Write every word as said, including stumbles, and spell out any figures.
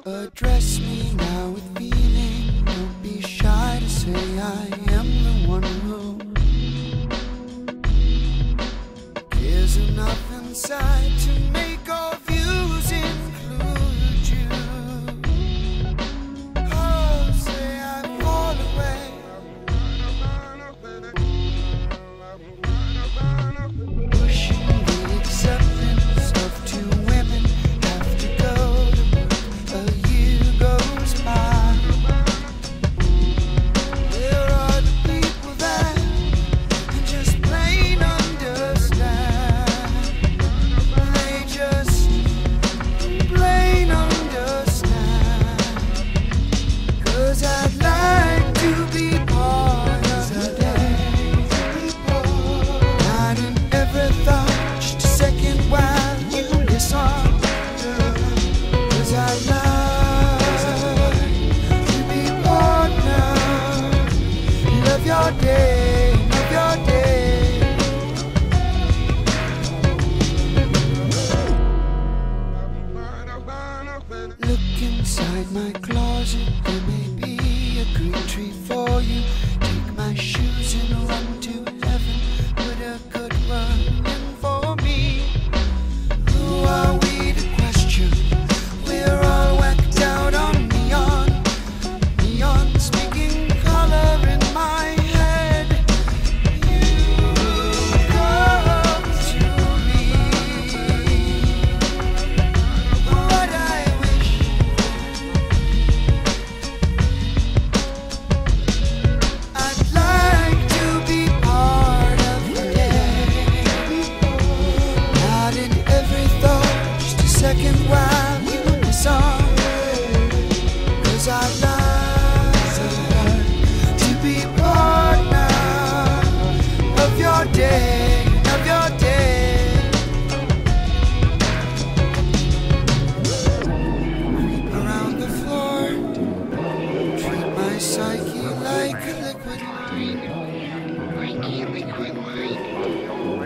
Address me now with feeling. Don't be shy to say I am the one who cares enough inside to make our views include you. Oh, say I fall away. Pushing the acceptance of two women have to go to work. A year goes by. Where are the people that just plain understand? They just plain understand. 'Cause I'd like to be part of the day. Not in every thought, just a second while you listen. 'Cause I'd like to be partner. Love your day, love your day. Look inside my closet, there may be a green tree for you. Take my shoes and run to heaven. Put a good run in for me. Who are we to question? We're all whacked out on neon. Neon speaking color in my head. You come to me. What I wish I'd like to be part of the day. Not in every thought, just a second while you listen. 'Cause I'd like to be partner of your day, of your day. Creep around the floor, treat my psyche like a liquid wine.